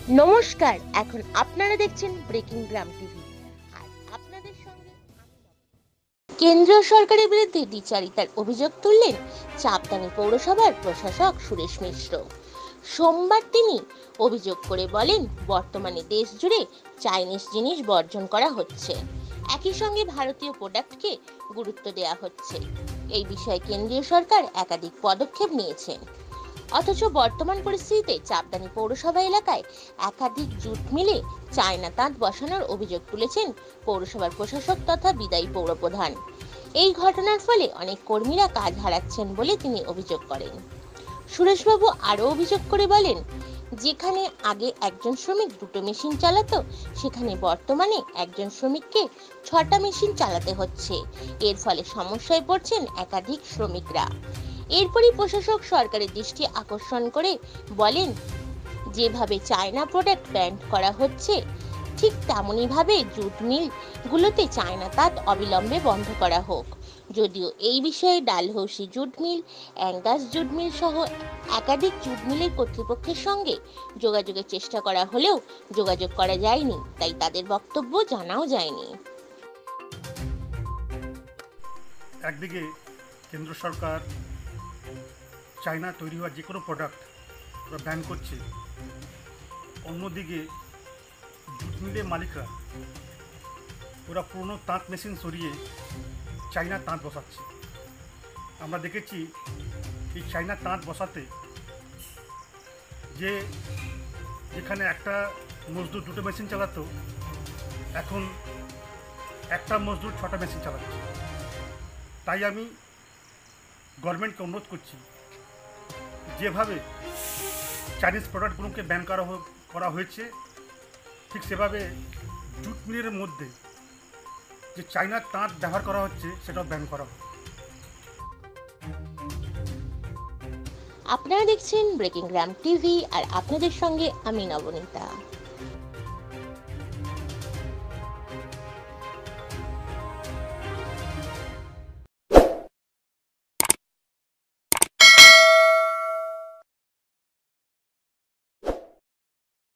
নমস্কার, এখন আপনারা দেখছেন ব্রেকিং গ্রাম টিভি। আর আপনাদের সঙ্গে কেন্দ্রীয় সরকারের বিরুদ্ধে দ্বিচারিতার অভিযোগ তুললেন চাপদানি পৌরসভার প্রশাসক সুরেশ মিশ্র। সোমবার তিনি অভিযোগ করে বলেন, বর্তমানে দেশ জুড়ে চাইনিজ জিনিস বর্জন করা হচ্ছে, একই সঙ্গে ভারতীয় প্রোডাক্টকে গুরুত্ব দেওয়া হচ্ছে। এই বিষয়ে কেন্দ্রীয় সরকার একাধিক পদক্ষেপ নিয়েছেন, অথচ বর্তমান পরিস্থিতিতে চাপদানি পৌরসভা এলাকায় একাধিক জুট মিলে চায়না তাঁত বসানোর অভিযোগ তুলেছেন পৌরসভার প্রশাসক তথা বিদায়ী পৌরপ্রধান। এই ঘটনার ফলে অনেক কর্মীরা কাজ হারাচ্ছেন বলে তিনি অভিযোগ করেন। সুরেশবাবু আরও অভিযোগ করে বলেন, যেখানে আগে একজন শ্রমিক দুটো মেশিন চালাতো, সেখানে বর্তমানে একজন শ্রমিককে 6টা মেশিন চালাতে হচ্ছে। এর ফলে সমস্যায় পড়ছেন একাধিক শ্রমিকরা। এরপরই প্রশাসক সরকারের দৃষ্টি আকর্ষণ করে বলেন, যেভাবে চায়না প্রোডাক্ট ব্যান করা হচ্ছে, ঠিক তেমনই ভাবে জুট মিল গুলোতে চায়না তাঁত অবিলম্বে বন্ধ করা হোক। যদিও এই বিষয়ে Dalhousie jute mill, Angus jute mill সহ একাধিক জুট মিলের কর্তৃপক্ষের সঙ্গে যোগাযোগের চেষ্টা করা হলেও যোগাযোগ করা যায়নি, তাই তাদের বক্তব্য জানাও যায়নি। একদিকে কেন্দ্র সরকার চায়না তৈরি হওয়া যে কোনো প্রোডাক্ট ওরা ব্যান করছে, অন্যদিকে জুট মিলের মালিকরা ওরা পুরনো তাঁত মেশিন সরিয়ে চায়না তাঁত বসাচ্ছে। আমরা দেখেছি এই চায়না তাঁত বসাতে যেখানে একটা মজদুর দুটো মেশিন চালাতো, এখন একটা মজদুর 6টা মেশিন চালাচ্ছে। তাই আমি গভর্নমেন্টকে অনুরোধ করছি, যেভাবে চাইনিজ প্রোডাক্টগুলোকে ব্যান করা হয়েছে, ঠিক সেভাবে জুট মিলের মধ্যে যে চায়নার তাঁত ব্যবহার করা হচ্ছে সেটাও ব্যান করা হোক। আপনারা দেখছেন ব্রেকিং গ্রাম টিভি, আর আপনাদের সঙ্গে আমি নবনীতা।